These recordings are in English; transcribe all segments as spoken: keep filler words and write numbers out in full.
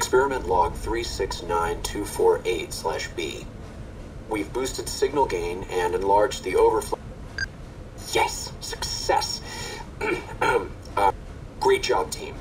Experiment log three six nine two four eight slash B. We've boosted signal gain and enlarged the overflow. Yes! Success! uh, great job, team.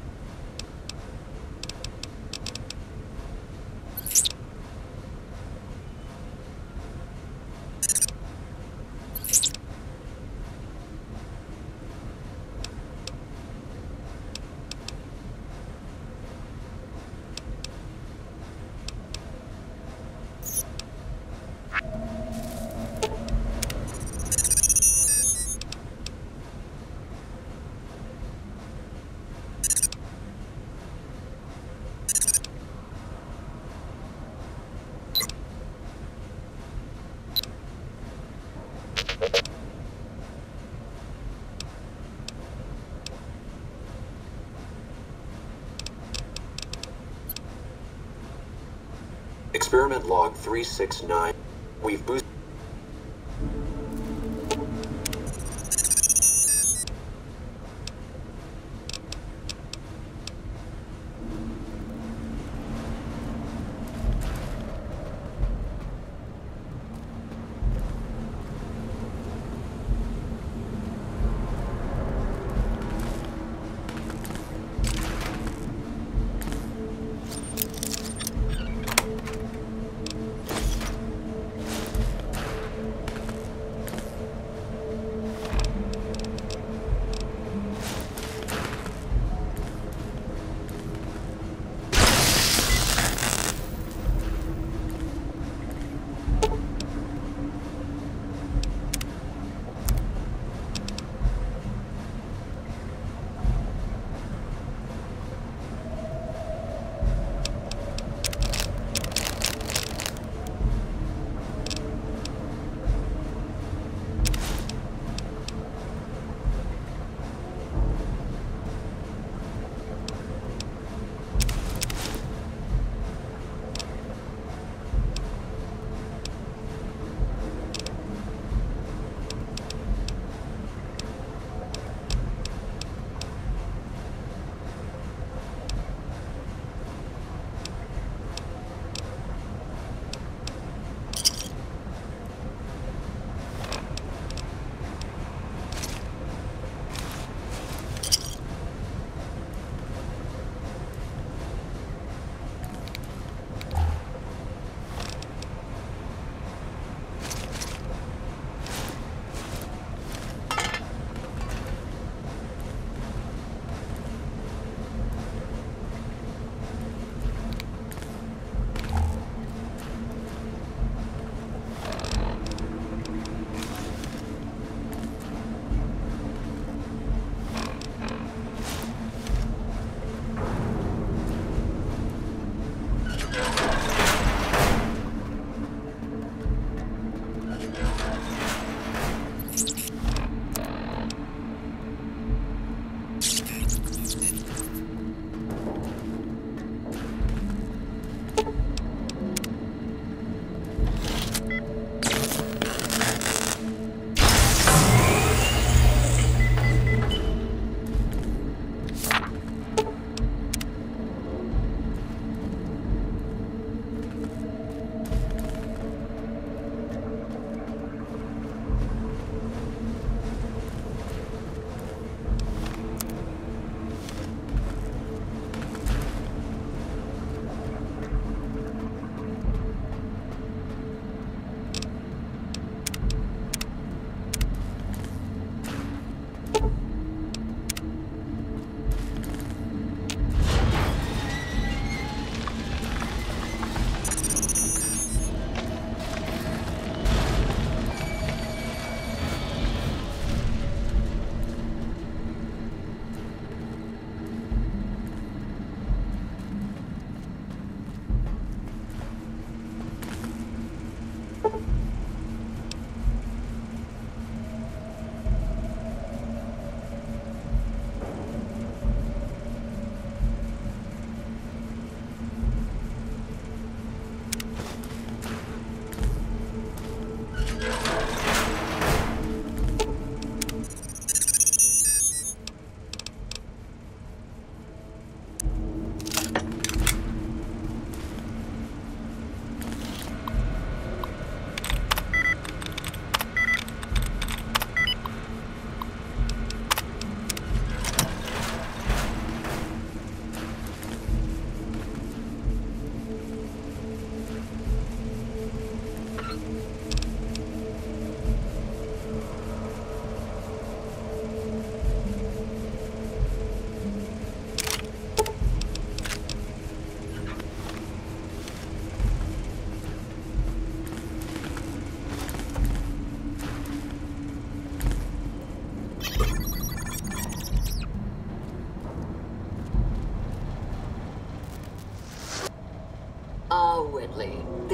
Experiment log three six nine. We've boosted.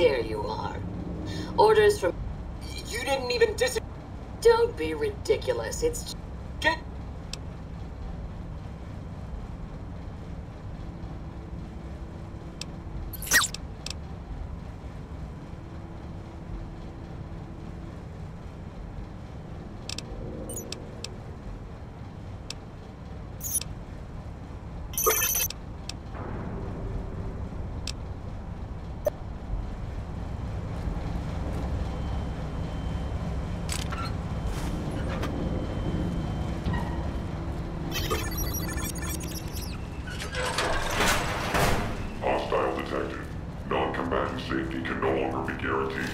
There you are. Orders from... You didn't even dis... Don't be ridiculous. It's... Get... Hostile detected. Non-combatant safety can no longer be guaranteed.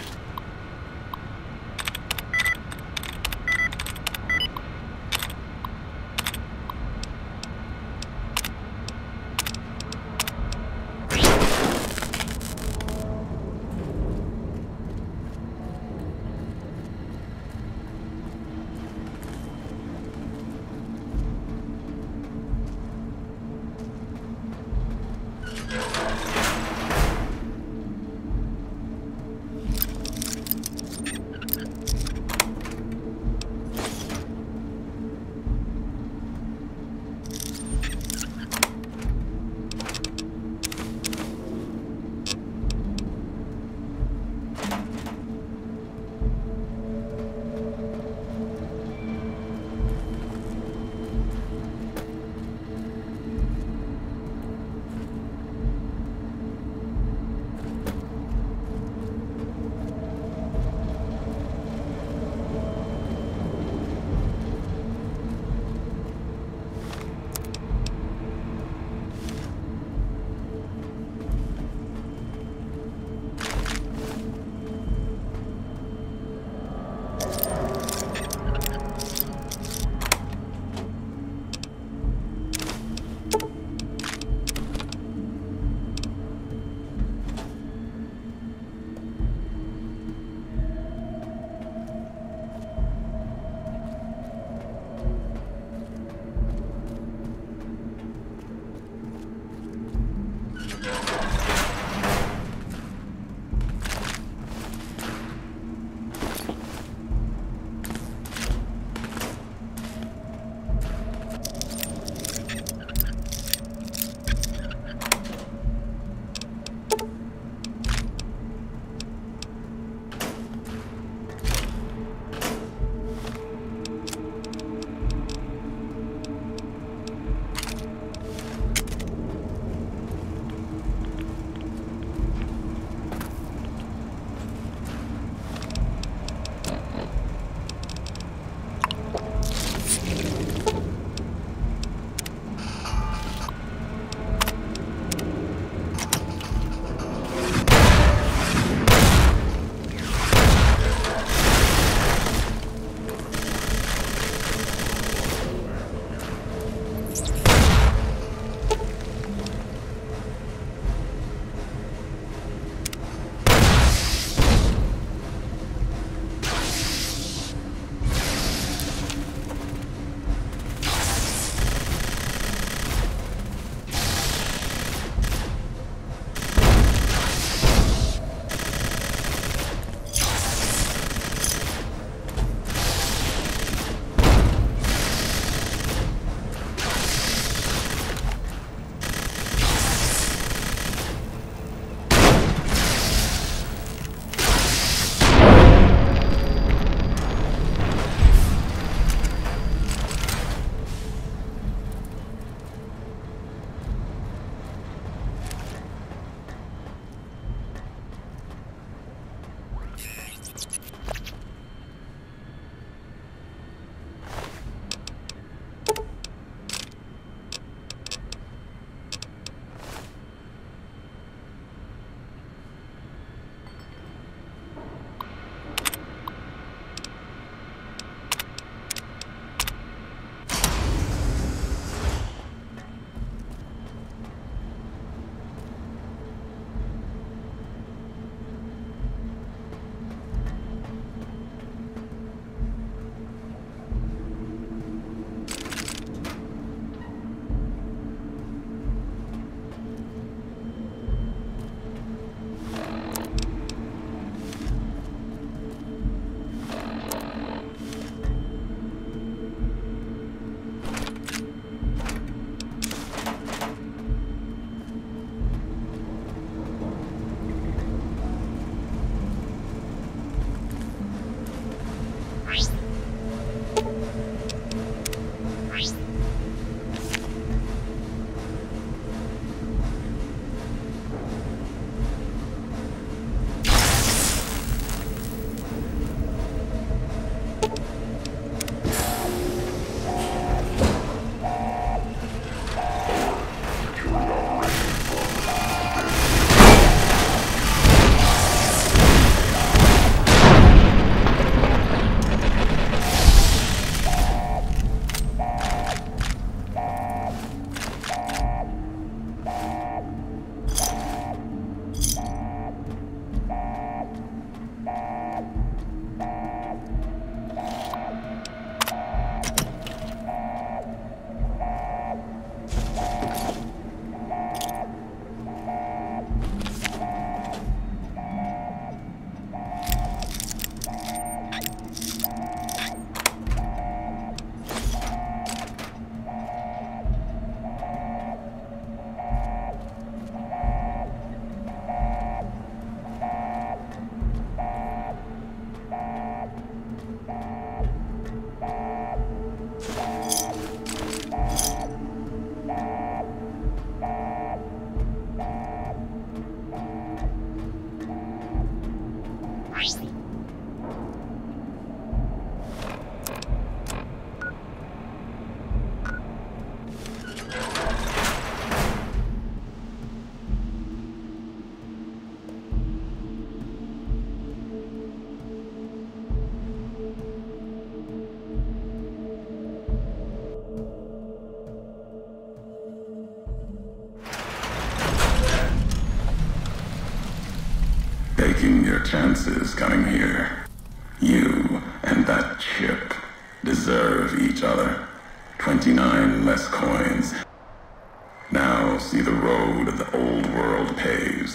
Taking your chances coming here. You and that chip deserve each other. twenty-nine less coins. Now see the road the old world paves.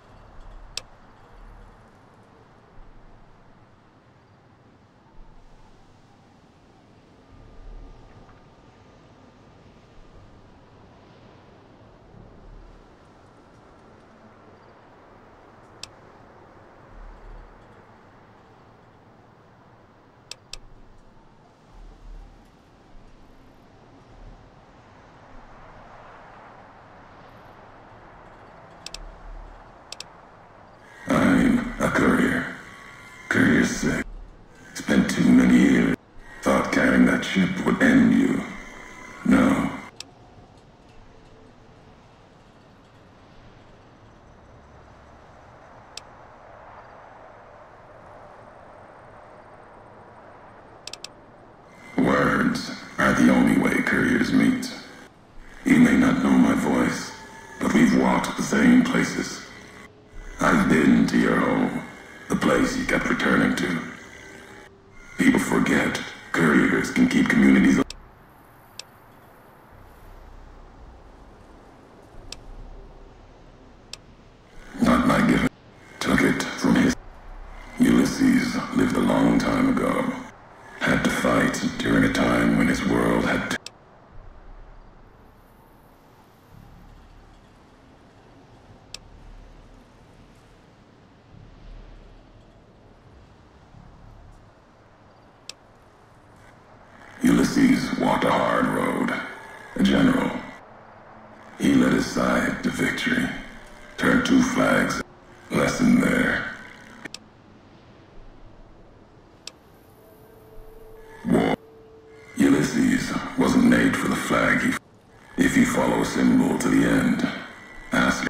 I'm a courier. Courier's sick. Spent too many years. Thought carrying that ship would end you. No. Words are the only way couriers meet. You may not know my voice, but we've walked the same places. I've been to your home, the place you kept returning to. People forget couriers can keep communities alive. Not my given. Took it from his. Ulysses lived a long time ago. Had to fight during a time when his world had to. Ulysses walked a hard road. A general. He led his side to victory. Turned two flags. Lesson there. War. Ulysses wasn't made for the flag. He, if you follow a symbol to the end, ask.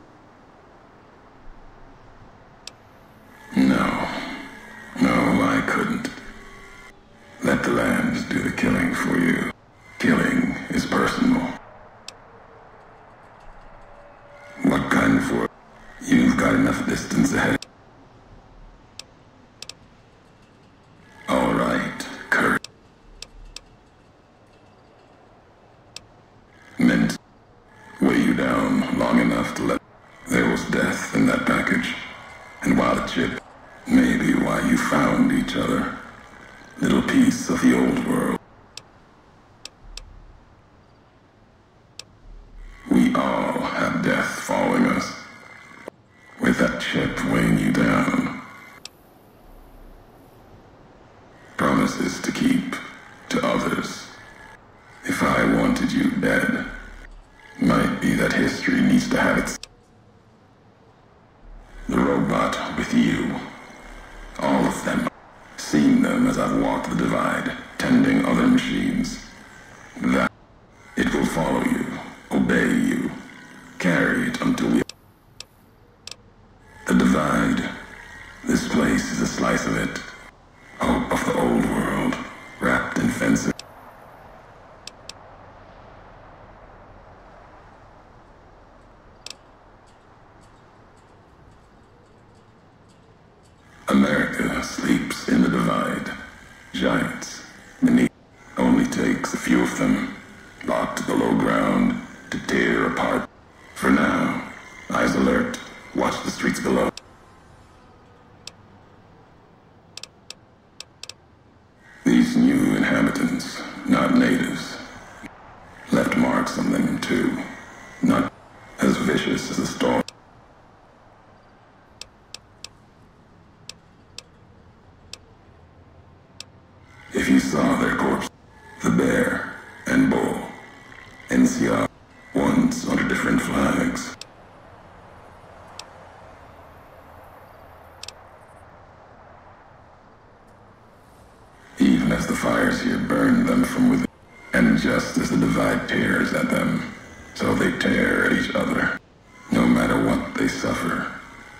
No. No, I couldn't. Let the land do the killing for you. Killing is personal. What kind of work? You've got enough distance ahead. All right, Kurt. Meant weigh you down long enough to let. There was death in that package. And while the chip, maybe why you found each other. Little piece of the old world. We all have death following us. With that chip weighing you down. Promises to keep to others. If I wanted you dead, might be that history needs to have its. The robot with you. All of them. Seen them as I've walked the divide, tending other machines. That it will follow you, obey you, carry it until we. The divide. This place is a slice of it. Hope of the old world, wrapped in fences. America sleeps in the divide. Giants beneath. Only takes a few of them, locked below ground, to tear apart. For now, eyes alert, watch the streets below. These new inhabitants, not natives, left marks on them too. Not as vicious as the storm. If you saw their corpse, the bear and bull, N C R, once under different flags. even as the fires here burn them from within. And just as the divide tears at them, so they tear at each other, no matter what they suffer.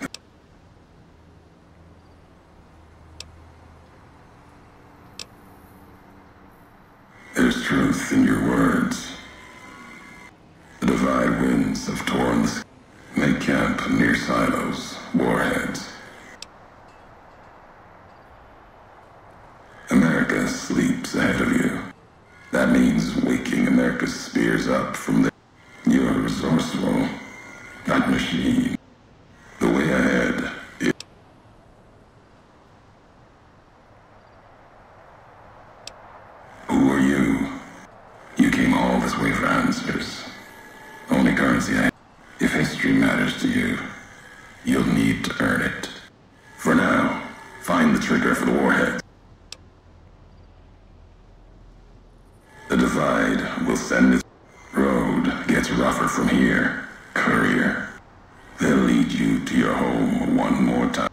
There's truth in your words. The divide winds have torn the sky. Make camp near silos, warheads. America sleeps ahead of you. That means waking America's spears up from the... You're resourceful, not machine. The way ahead is... Who are you? You came all this way for answers. Only currency I... If history matters to you, you'll need to earn it. For now, find the trigger for the warhead. The divide will send its... Road gets rougher from here. Courier. They'll lead you to your home one more time.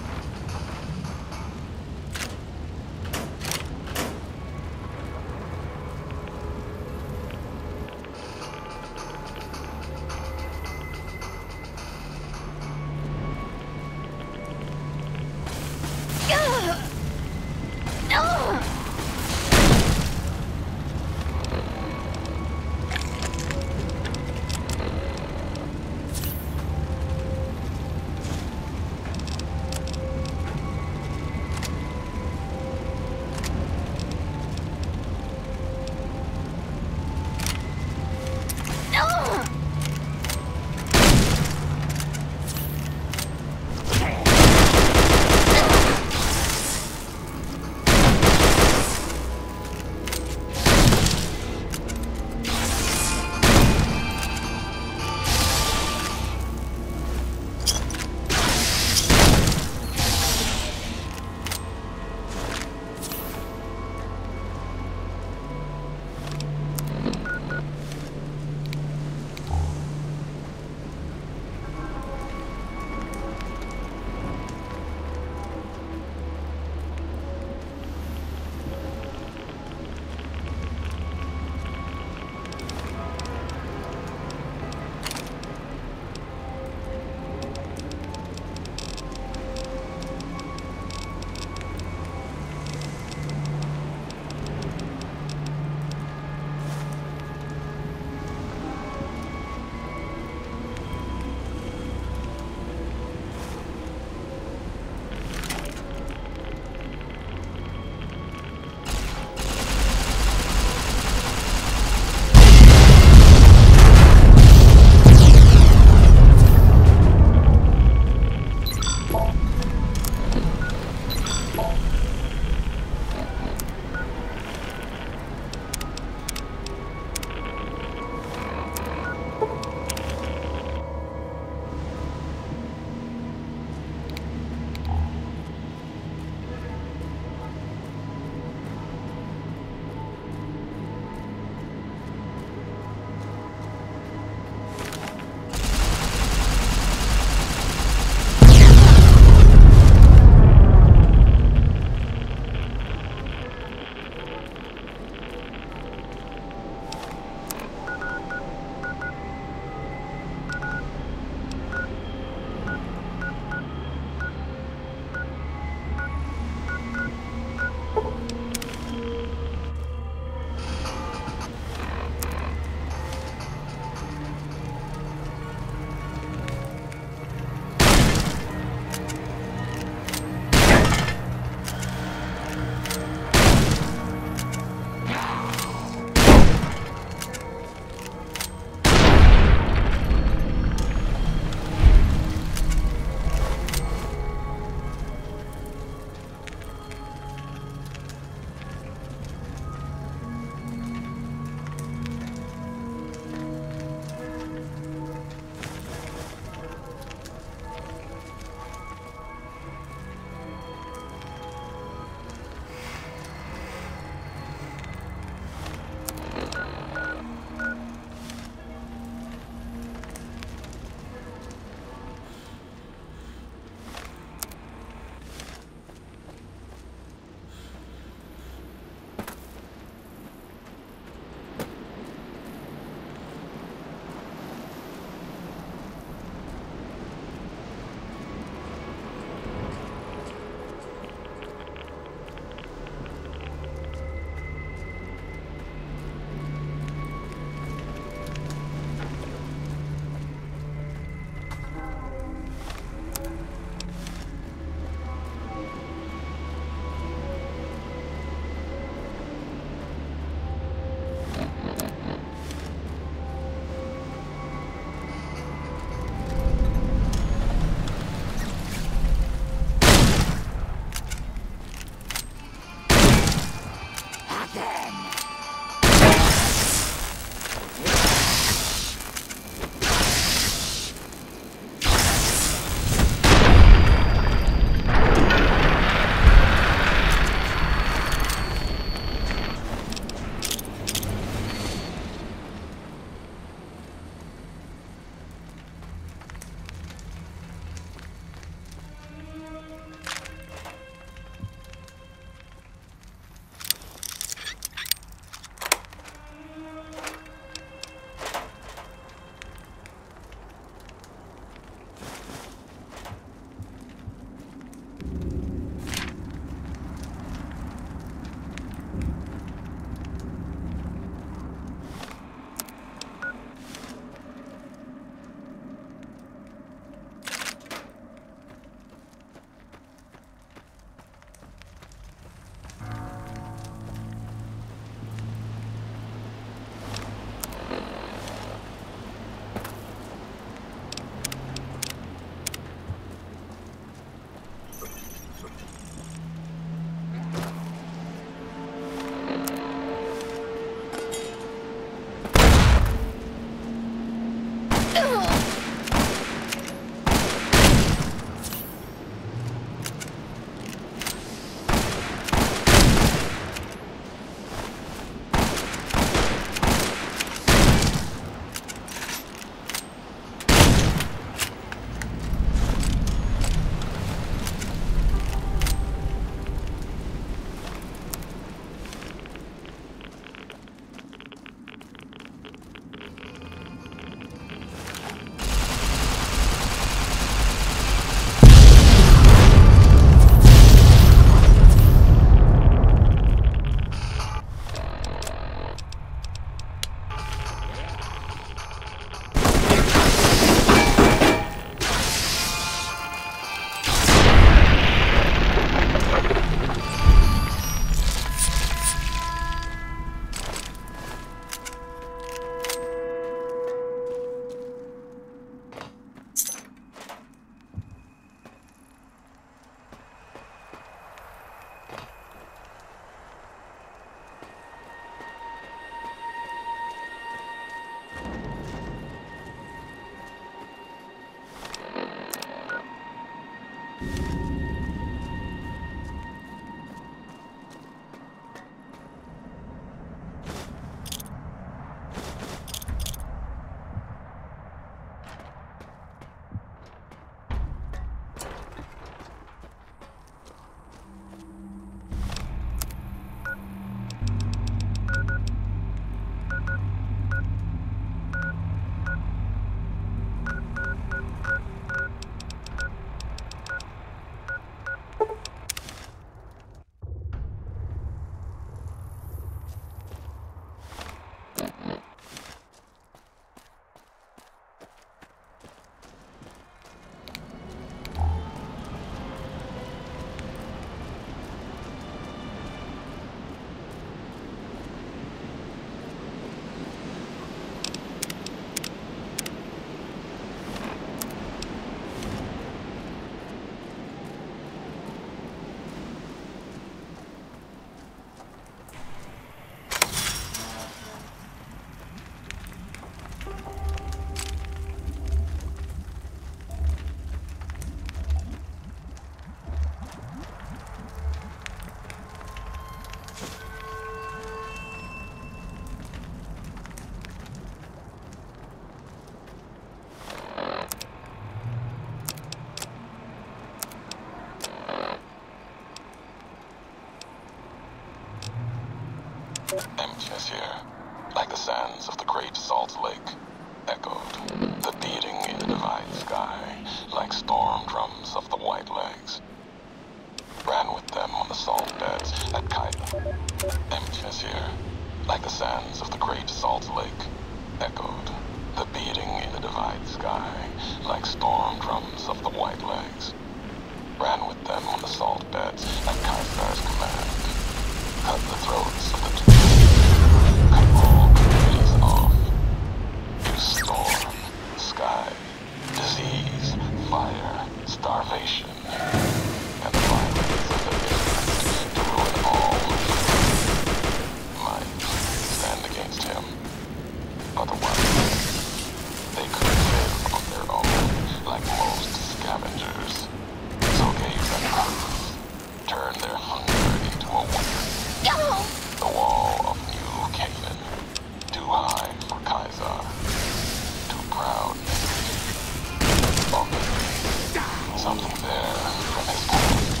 emptiness here, like the sands of the great salt lake, echoed, the beating in the divided sky, like storm drums of the white legs. Ran with them on the salt beds at Kite. Emptiness here, like the sands of the great salt lake, echoed, the beating in the divided sky, like storm drums of the white legs. Ran with them on the salt beds at Kaiser's command. Cut the throats of the two. Cut all communities off. Use storm, sky, disease, fire, starvation, and the violence of the innocent to ruin all who might stand against him. Otherwise, they could live on their own like most scavengers. So gave them proof, turned their hunger into a wonder. The wall of New Canaan, too high for Kaiser, too proud for me. Something there from his past.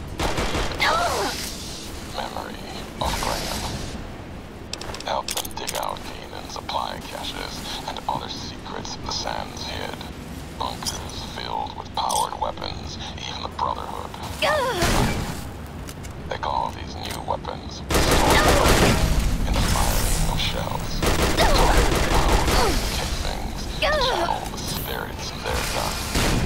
Memory of Graham. Help them dig out Canaan's supply caches and other secrets the sands hid. Bunkers filled with powered weapons, even the Brotherhood. They call these new weapons in the firing of shells. Power casings to channel the spirits of their guns.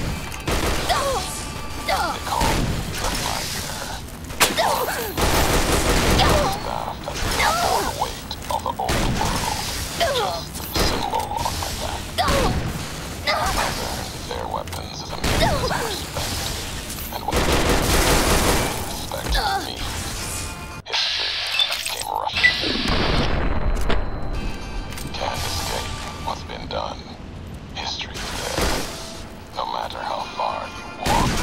They call the fire. They call the staff that bore the weight of the old world. Just a symbol on my back. Neither their weapons is a means of respect, and when they respect me, history came rushing. Can't escape what's been done. History's there, no matter how far you walk.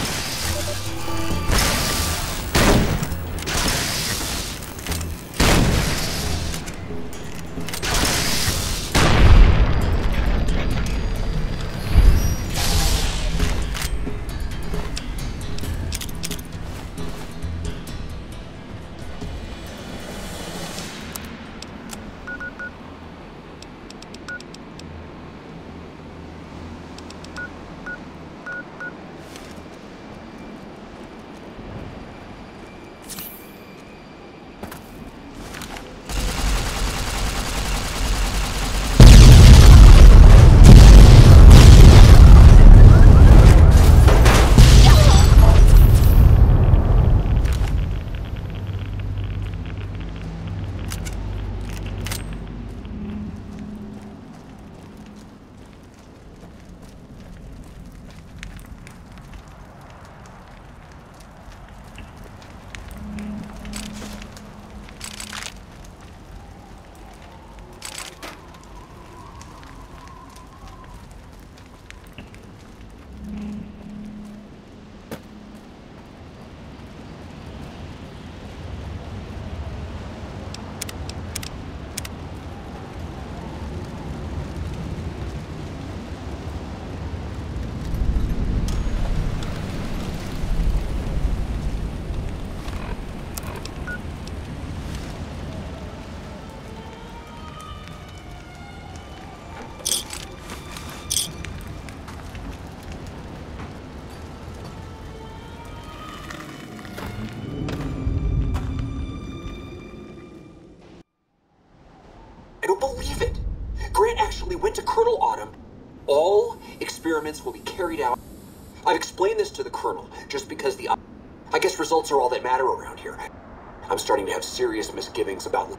Believe it! Grant actually went to Colonel Autumn. All experiments will be carried out. I've explained this to the Colonel, just because the... I guess results are all that matter around here. I'm starting to have serious misgivings about...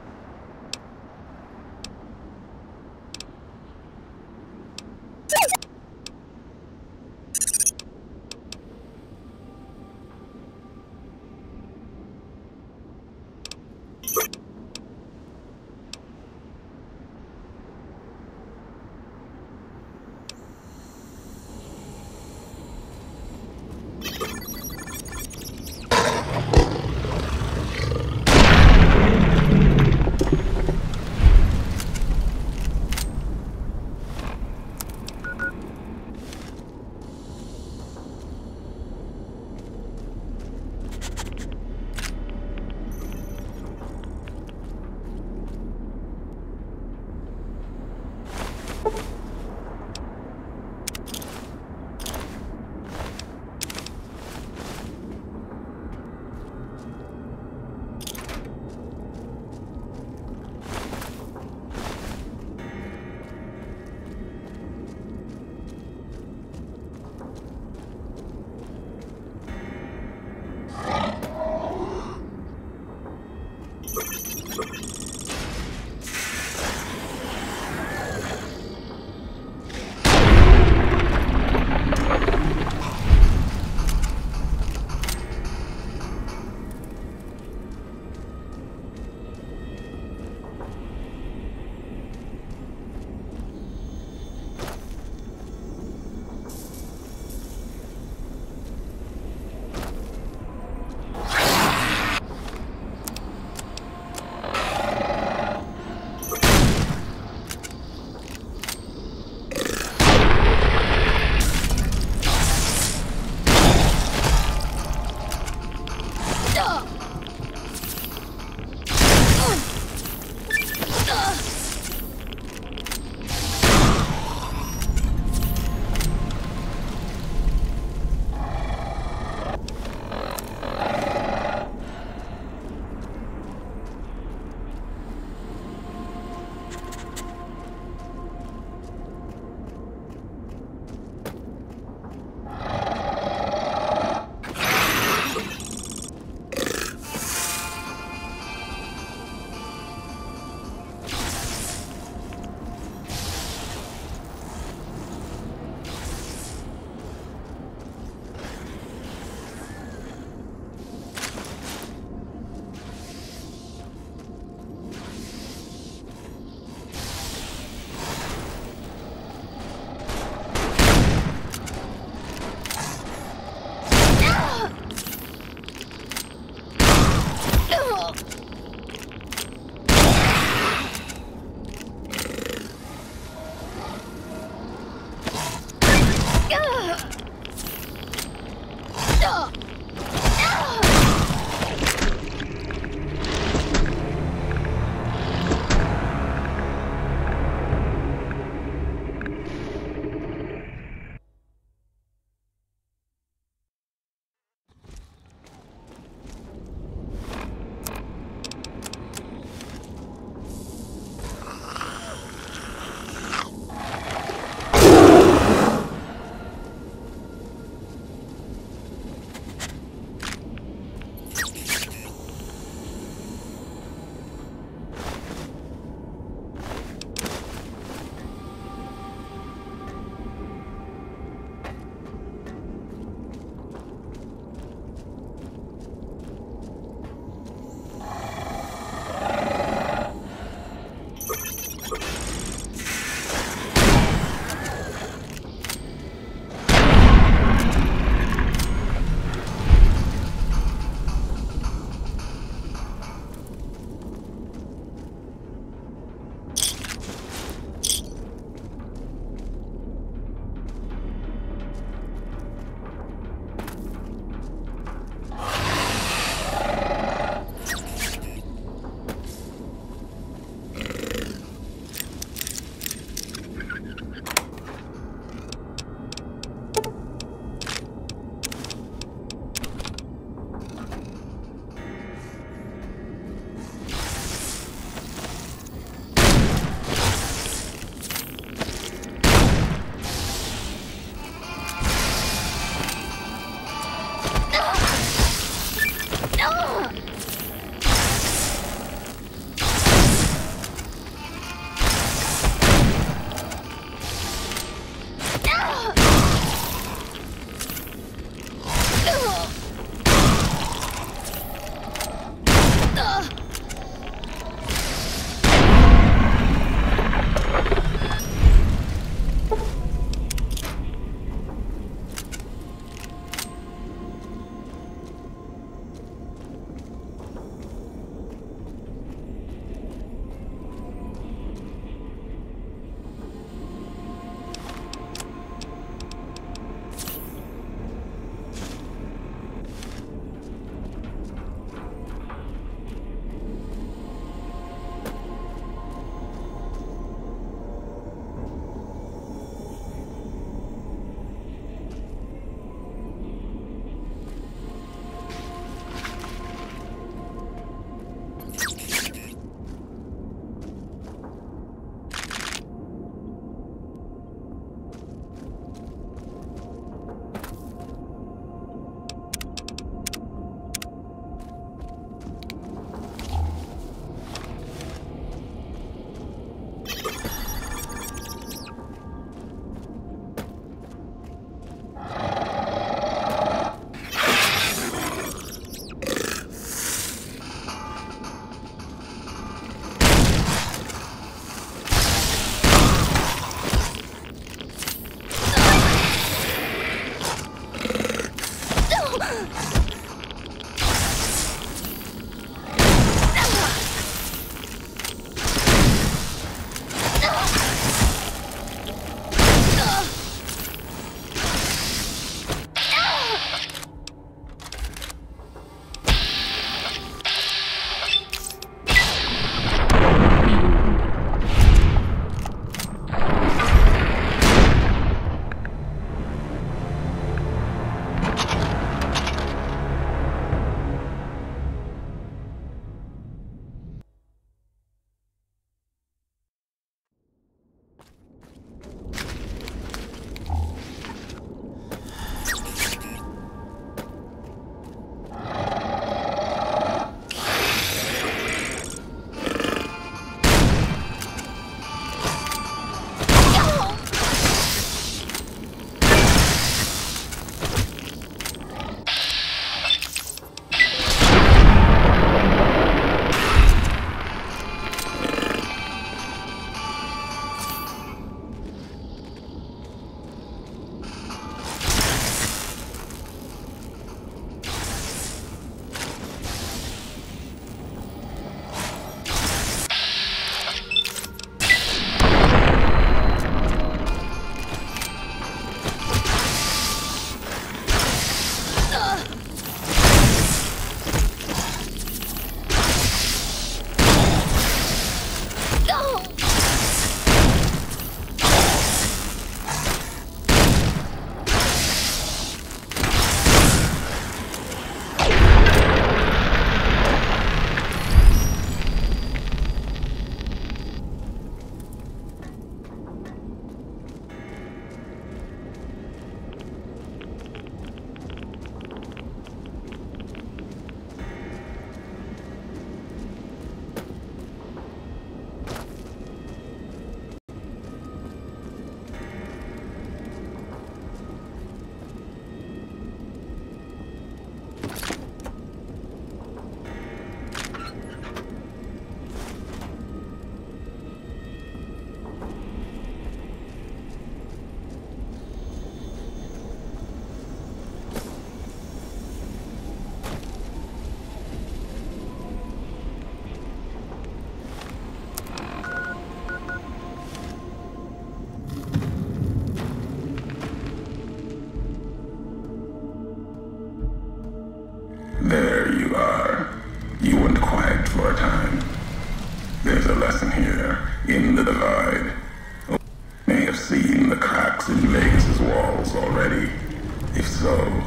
lesson here in the divide. You may have seen the cracks in Vegas's walls already. If so,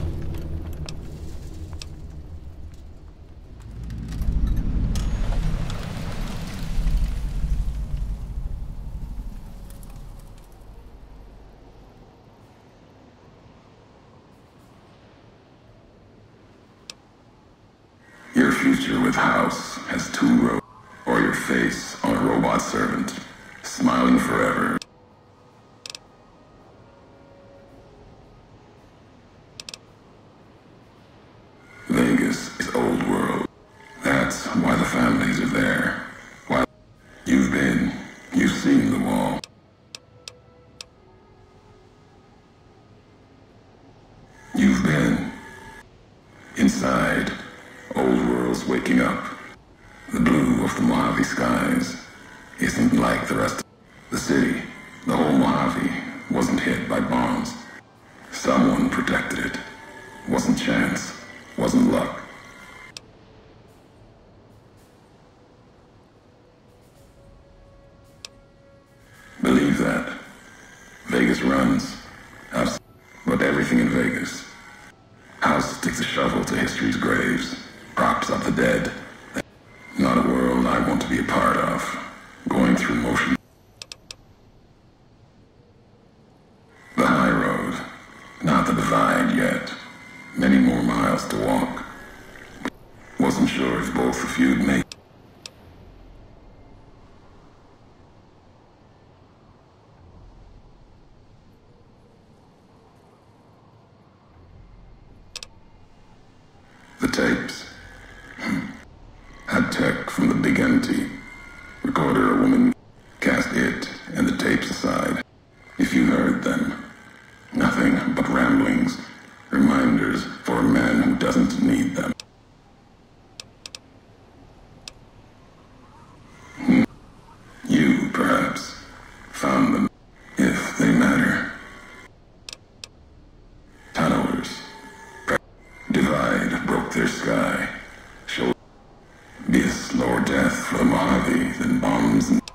your future with House has two roads, or your face on a robot servant, smiling forever. Vegas is old world. That's why the families are there. Why you've been, you've seen the wall. You've been inside. Old world's waking up. The blue of the Mojave skies isn't like the rest of the city. The whole Mojave wasn't hit by bombs. Someone protected it. Wasn't chance. Wasn't luck. Believe that. Vegas runs. House, but everything in Vegas. House takes a shovel to history's graves. Props up the dead. Not a world I want to be a part of. Going through motion. The high road. Not the divide yet. Many more miles to walk. Wasn't sure if both of you'd make. The tapes. Had tech from the big empty. Recorder a woman. Cast it and the tapes aside. If you heard them. Nothing but ramblings. Reminders for a man who doesn't need them. You, perhaps, found them. If they matter. Tunnelers. Divide broke their sky. She'll be a slower death for the Mojave than bombs and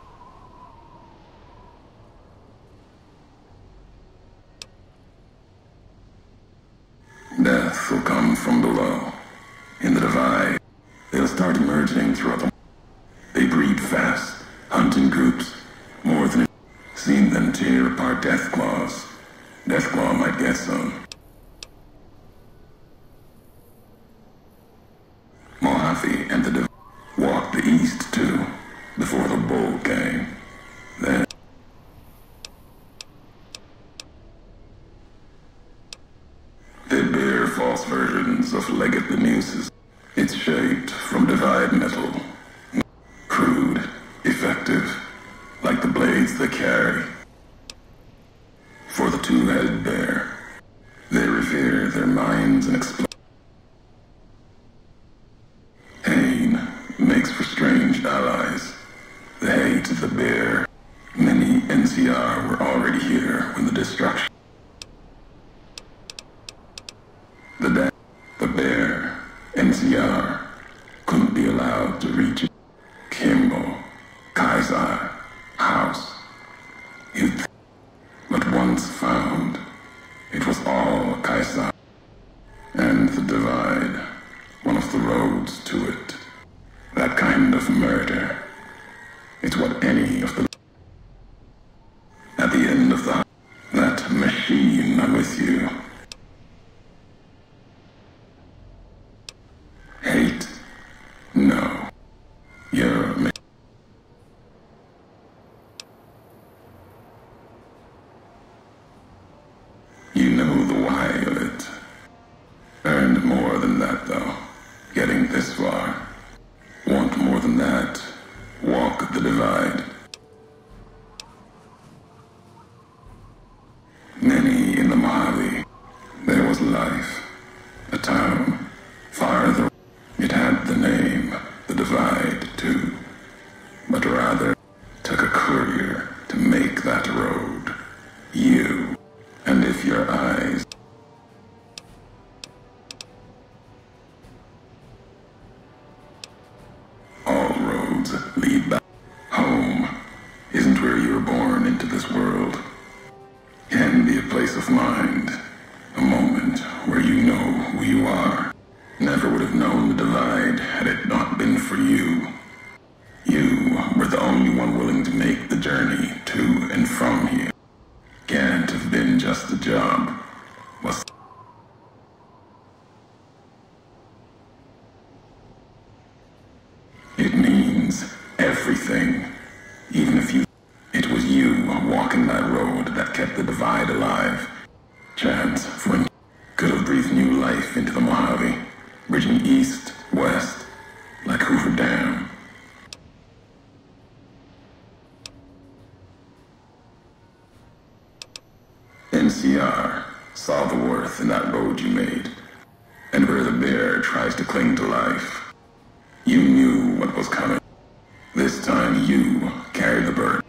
death will come from below. In the divide, they'll start emerging throughout the... They breed fast, hunt in groups, more than... Seen them tear apart death claws. Death claw might get some. Mojave and the divide walked the east too, before the bull came. Then... They bear false versions of Leggett the Muses. It's shaped from divide metal. Crude, effective, like the blades they carry. For the two-headed bear, they revere their minds and explode. Pain makes for strange allies. The hate of the bear. Many N C R were already here when the destruction. The da- the bear, N C R, couldn't be allowed to reach it. Kimball, Kaiser, House. You'd th- but once found, it was all Kaiser. And the divide, one of the roads to it. That kind of murder. It's what any of the... At the end of the... That machine, I'm with you. Hate? No. You're a ma- You know the why of it. Earned more than that, though. Getting this far. Want more than that. Walk the divide. Many in the Mojave. There was life. A town. Farther. It had the name. Never would have known the divide had it not been for you. You were the only one willing to make the journey to and from here. Can't have been just a job. Was it means everything. Even if you... It was you walking that road that kept the divide alive. Chance for an... Could have breathed new life into the Mojave, bridging east, west, like Hoover Dam. N C R saw the worth in that road you made, and where the bear tries to cling to life. You knew what was coming. This time you carried the burden.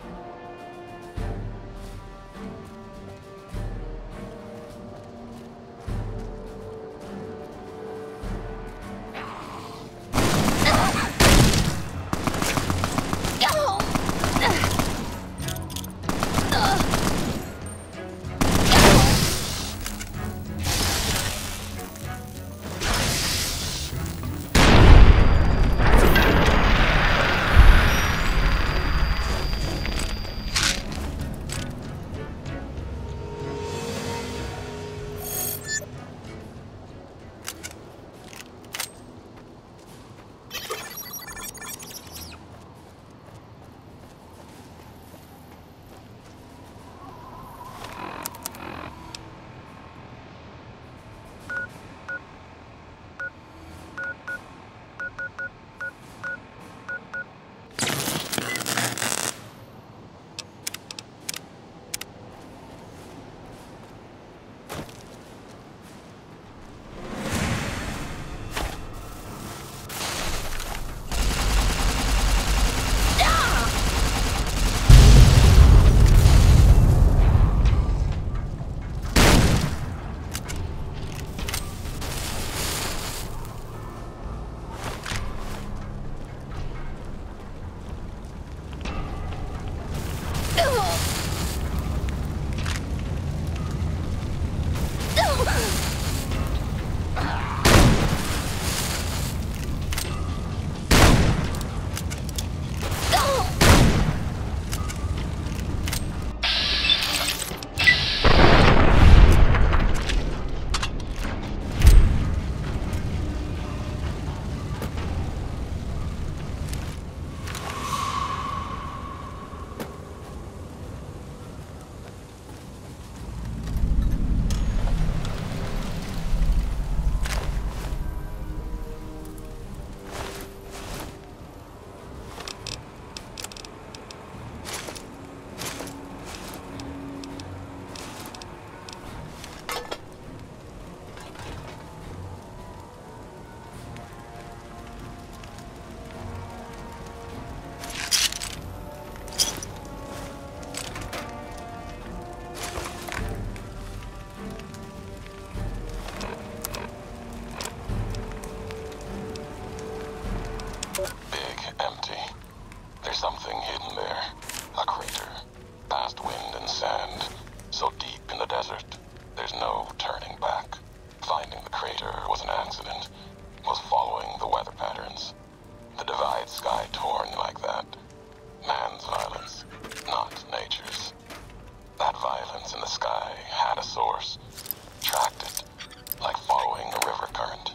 Something hidden there. A crater. Past wind and sand. So deep in the desert, there's no turning back. Finding the crater was an accident. Was following the weather patterns. The divide sky torn like that. Man's violence, not nature's. That violence in the sky had a source. Tracked it, like following a river current.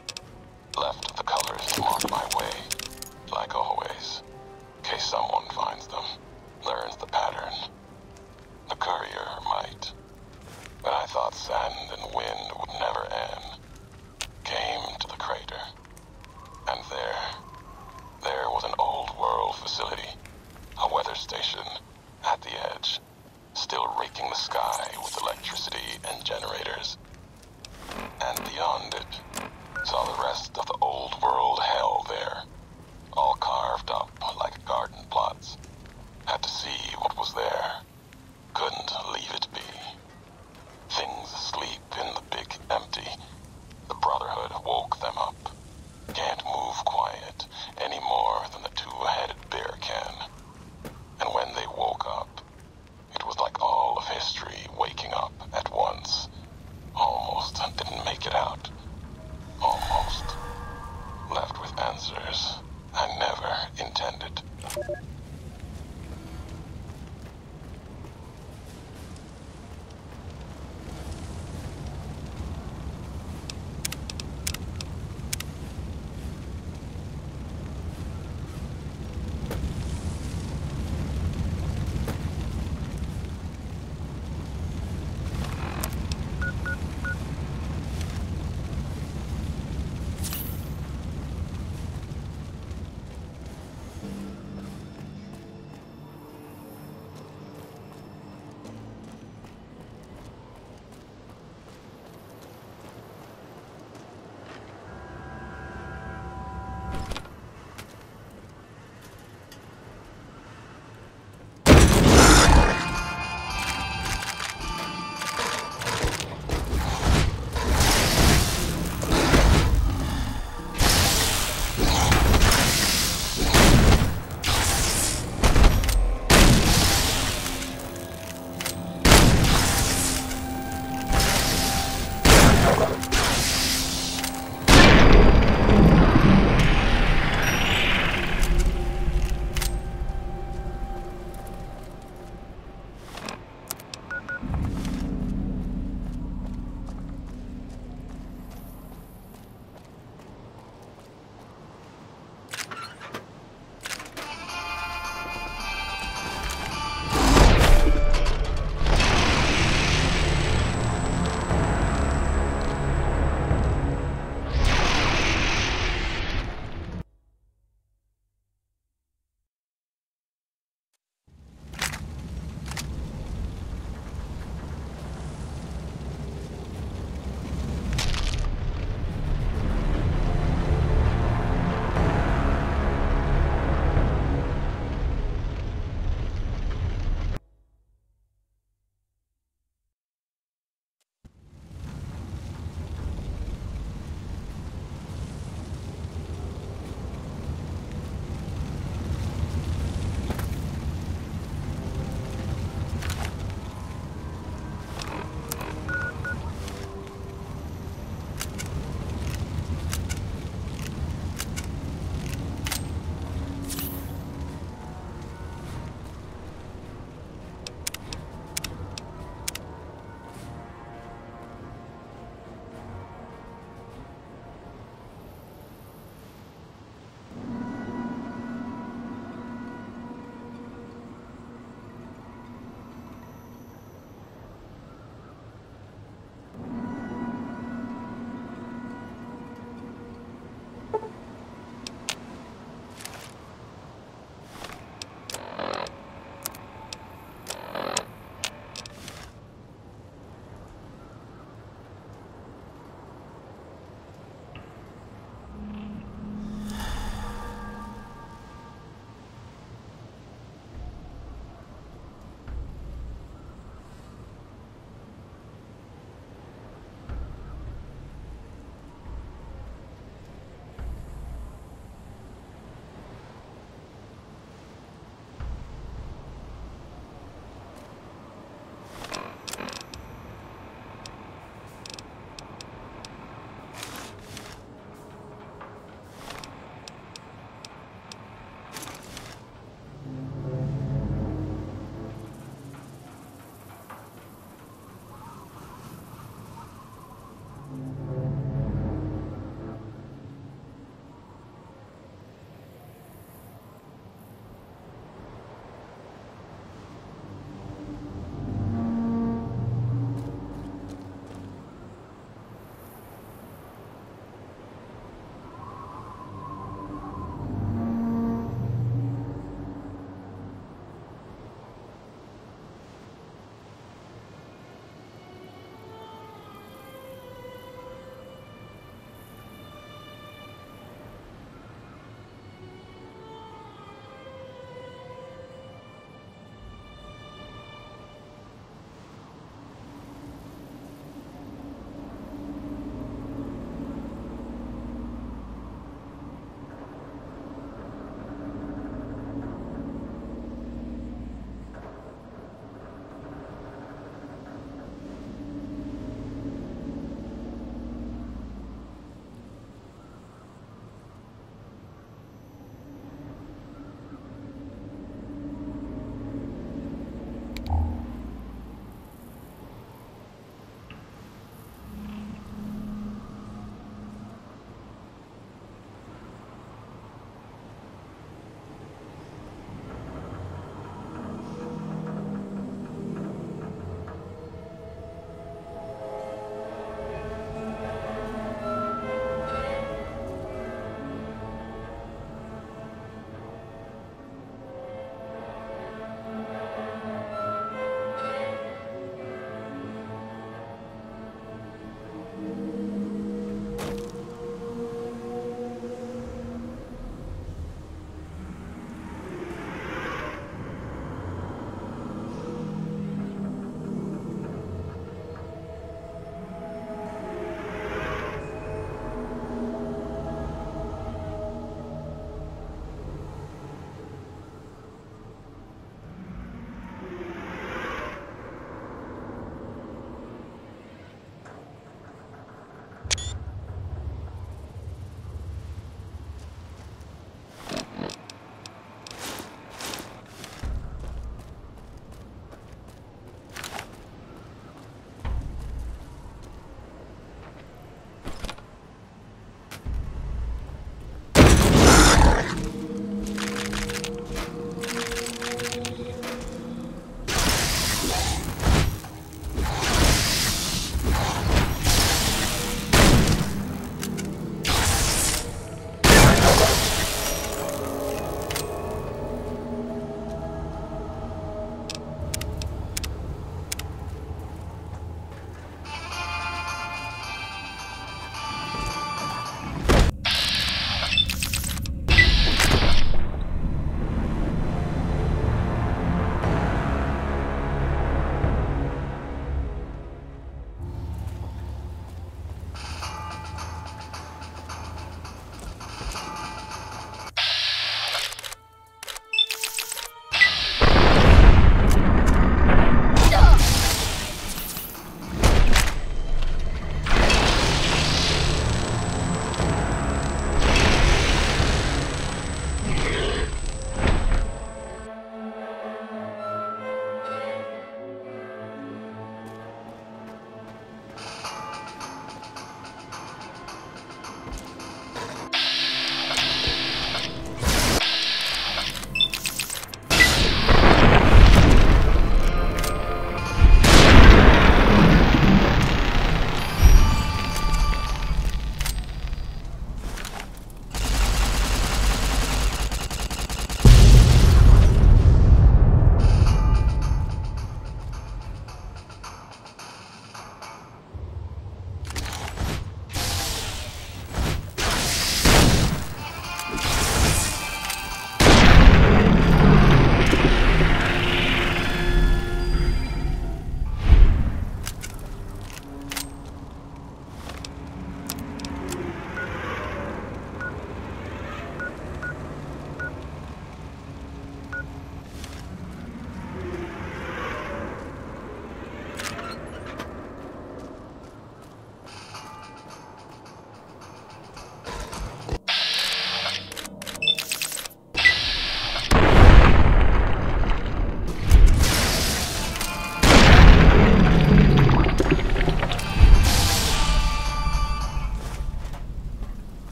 Left the colors to mark my way, like always. In case someone finds them, learns the pattern. The Courier might. But I thought sand and wind would never end. Came to the crater. And there, there was an old world facility. A weather station at the edge, still raking the sky with electricity and generators. And beyond it, saw the rest of the old world hell there. All carved up like garden plots. Had to see what was there. Couldn't leave it be. Things asleep in the big empty. The Brotherhood woke them up. Can't move quiet any more than the two-headed bear can. And when they woke up, it was like all of history waking up at once. Almost didn't make it out. Almost.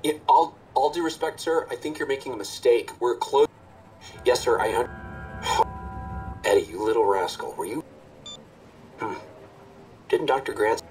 Yeah, all, all due respect, sir, I think you're making a mistake. We're close. Yes, sir, I... Un- Eddie, you little rascal, were you... Hmm. Didn't Doctor Grant...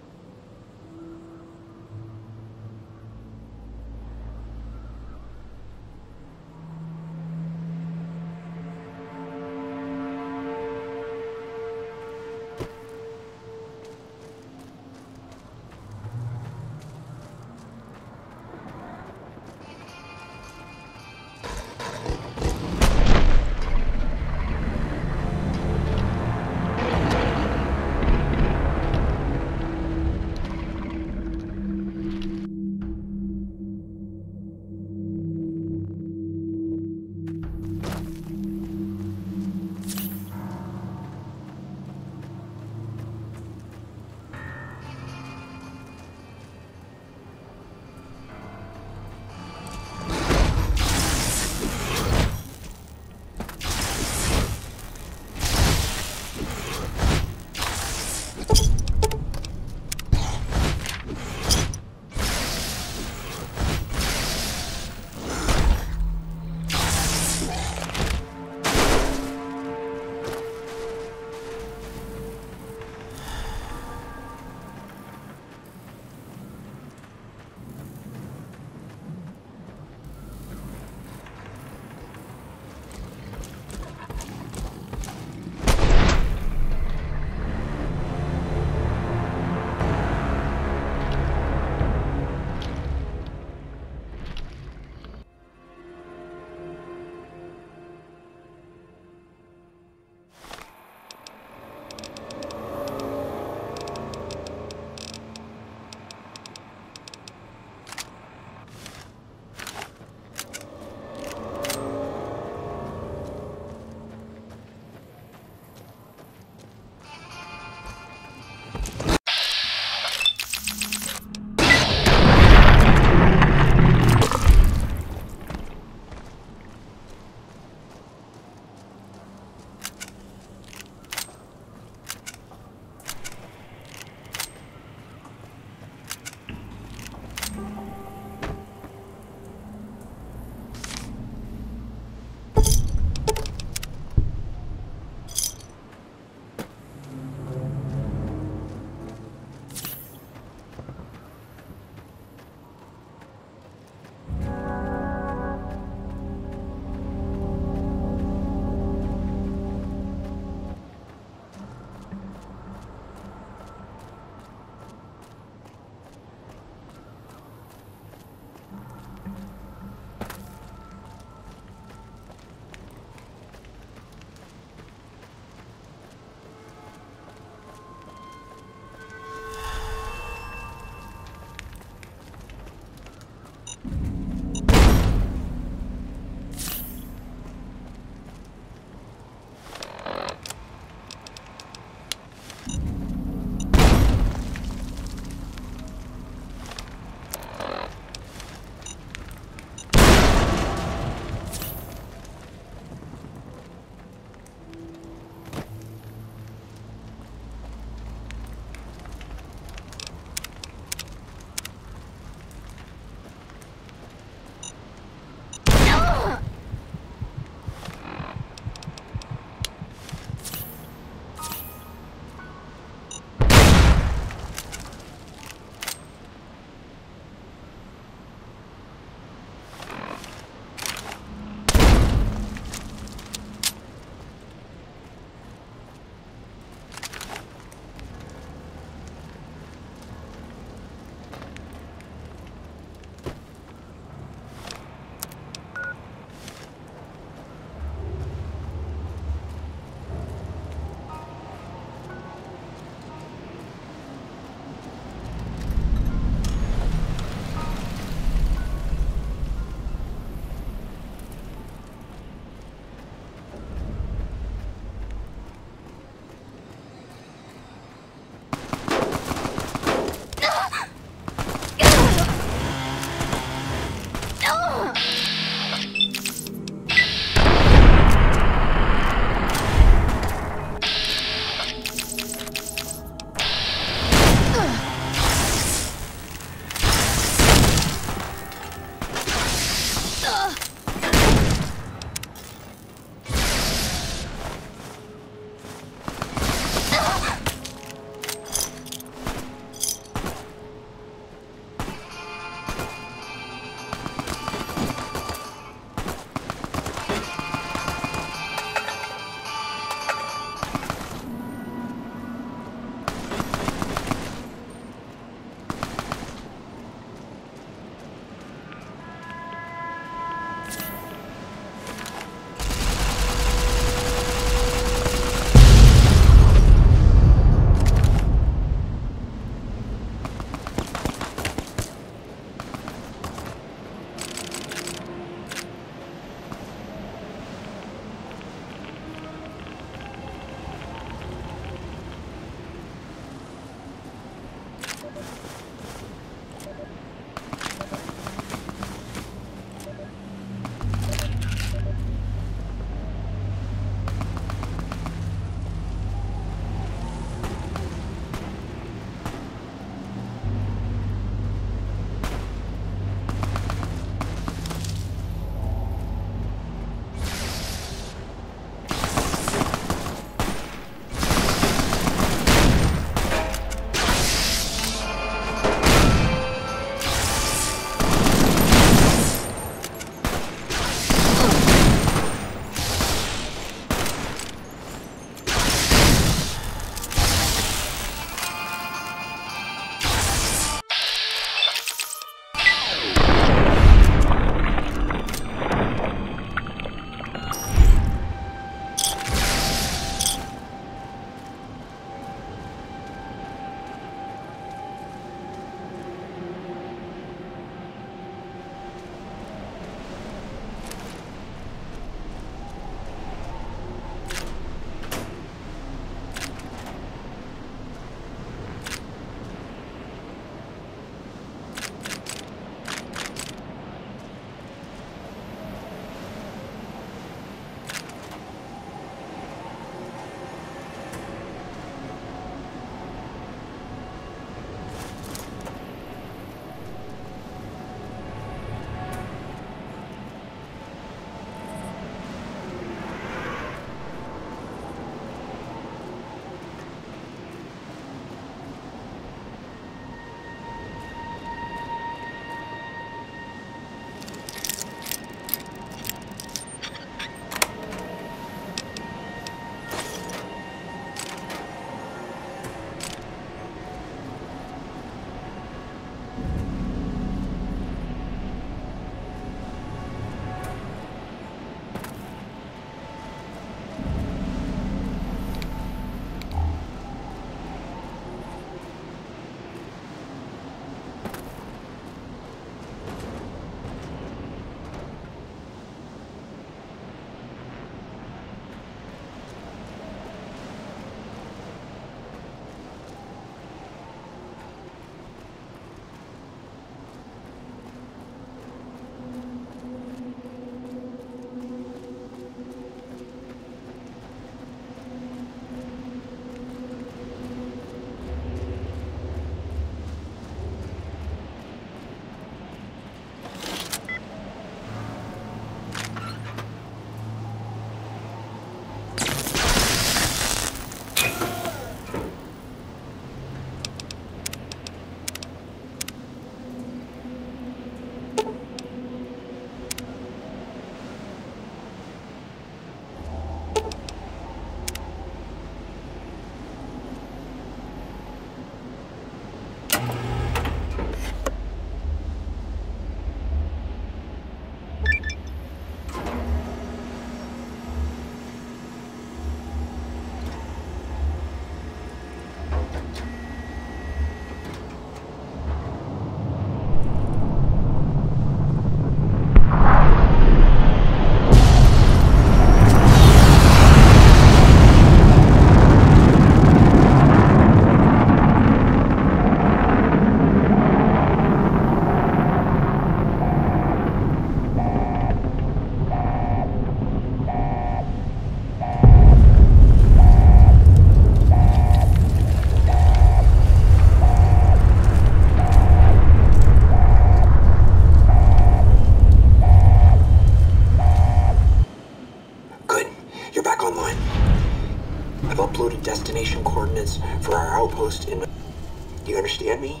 get me?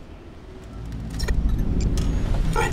I...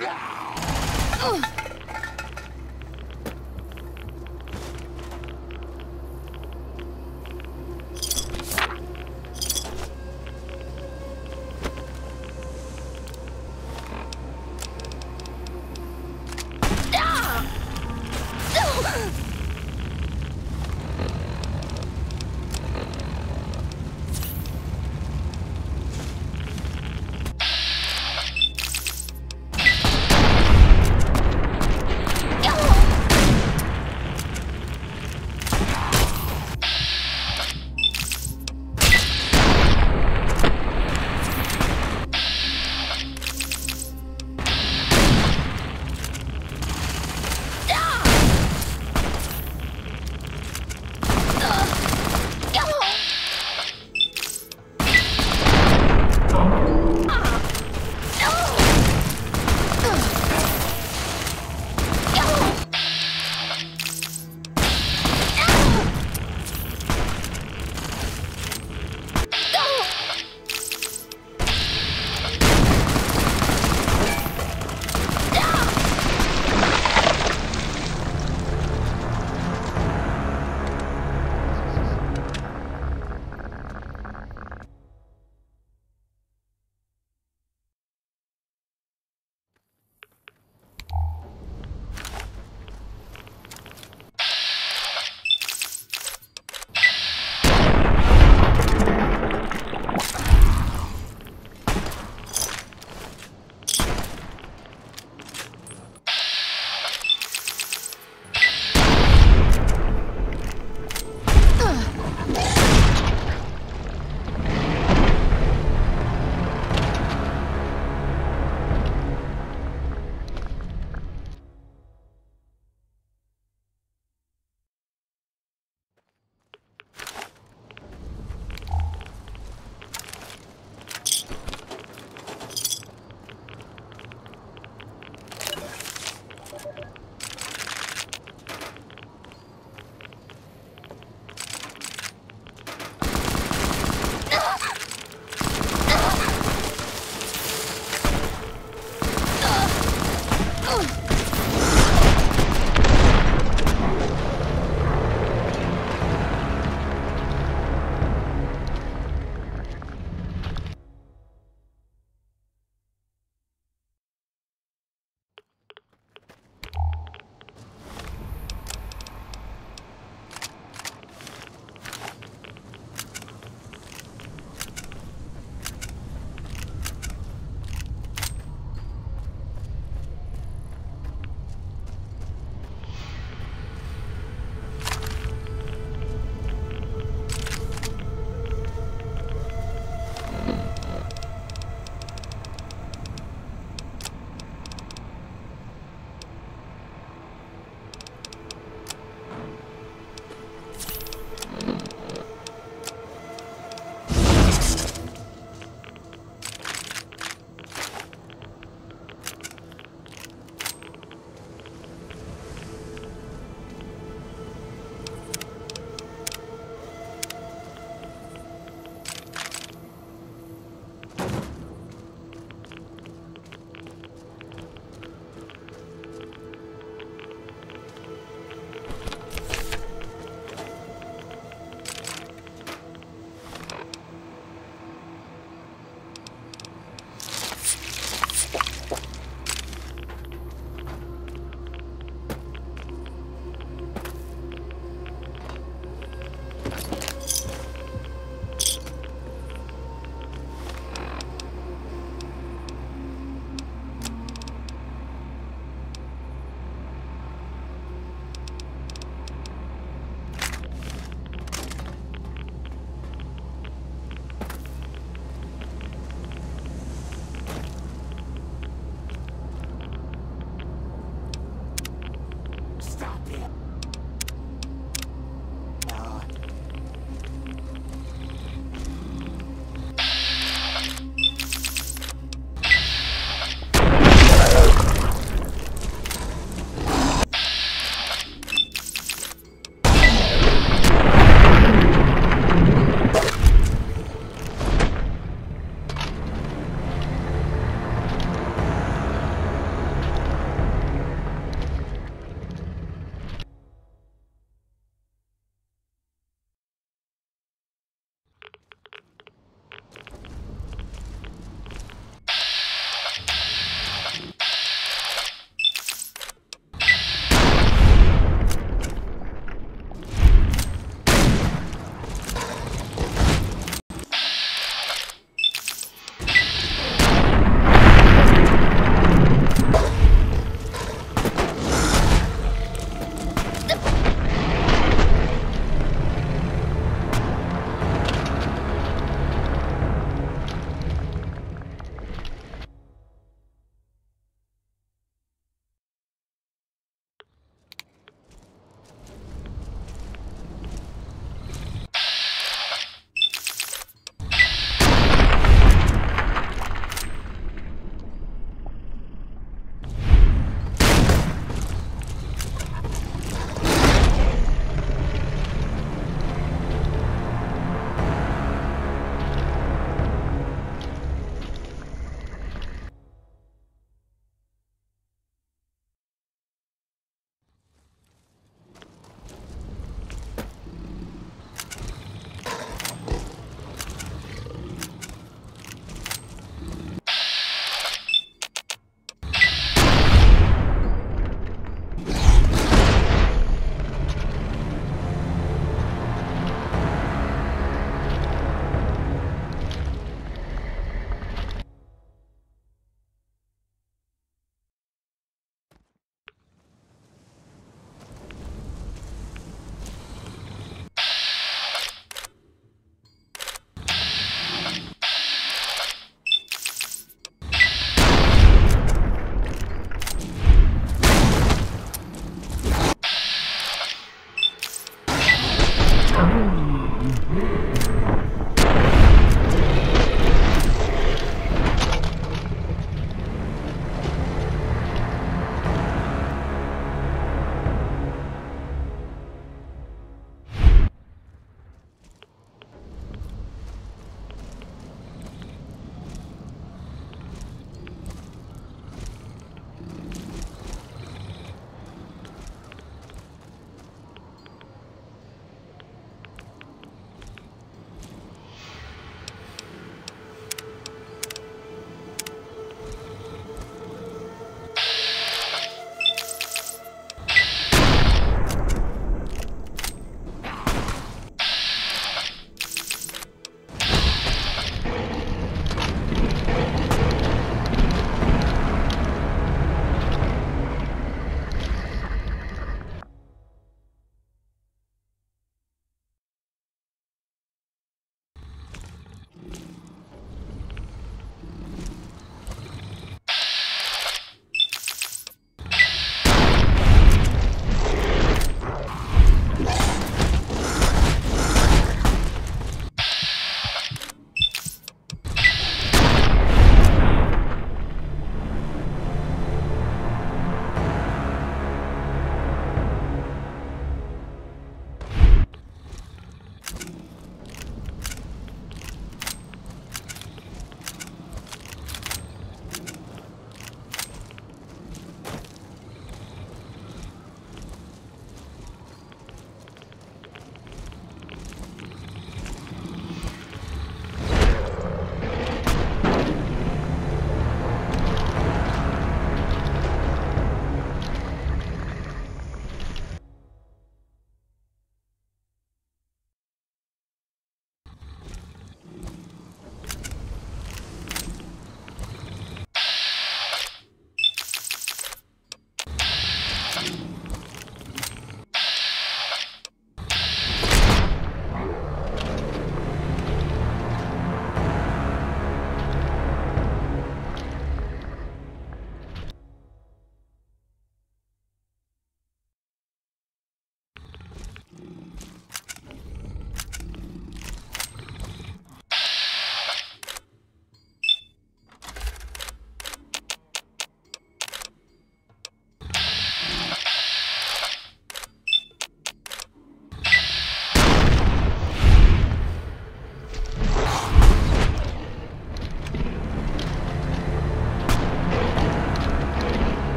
Ugh.